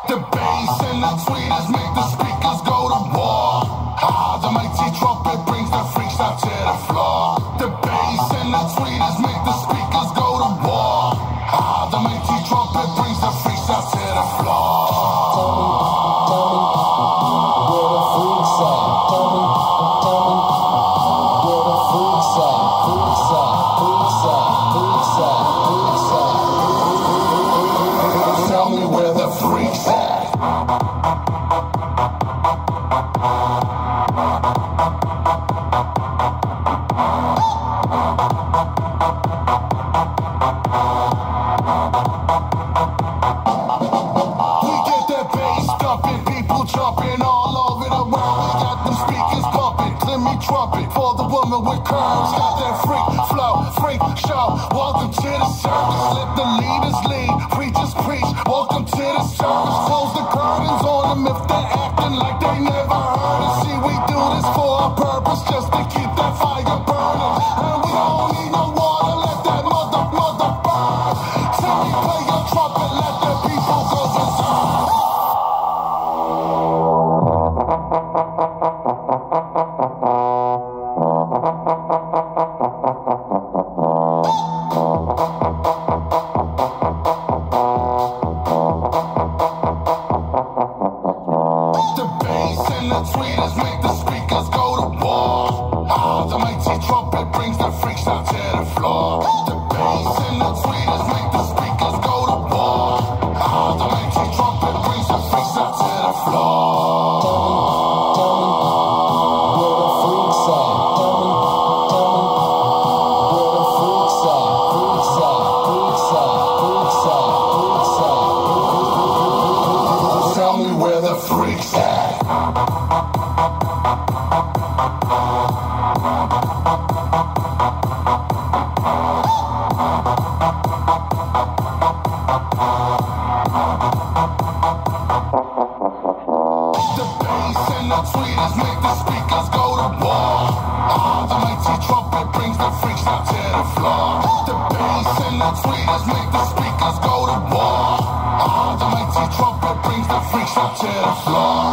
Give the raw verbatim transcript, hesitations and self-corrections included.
The bass and the tweeters make the speakers go to war. Ah, the mighty trumpet brings the freaks out to the floor. The bass and the tweeters make the speakers go to war. Ah, the mighty trumpet brings the freaks out to the floor. Tell me where the freaks at. We get that bass thumping, people jumping all over the world. We got them speakers bumping, Timmy Trumpet for the woman with curves. Got that freak flow, freak show. Welcome to the circus, let the leaders lead, preachers preach. Welcome to the circus, close the curtains on them if they're acting like they never heard us. See, we do this for a purpose, just to keep that fire burning. And we don't need no water, let that mother, mother burn. Timmy, play your trumpet, let the people go berserk. The bass and the tweeters make the speakers go to war. Ah, the mighty trumpet brings the freaks out to the floor. The bass and the tweeters make the speakers go to war. Ah, the mighty trumpet brings the freaks out to the floor. Tell me where the freaks at. The bass and the tweeters make the speakers go to war. Ah, the mighty trumpet brings the freaks out to the floor. The bass and the tweeters make the speakers go to war. Ah, the mighty trumpet brings the freaks out to the floor.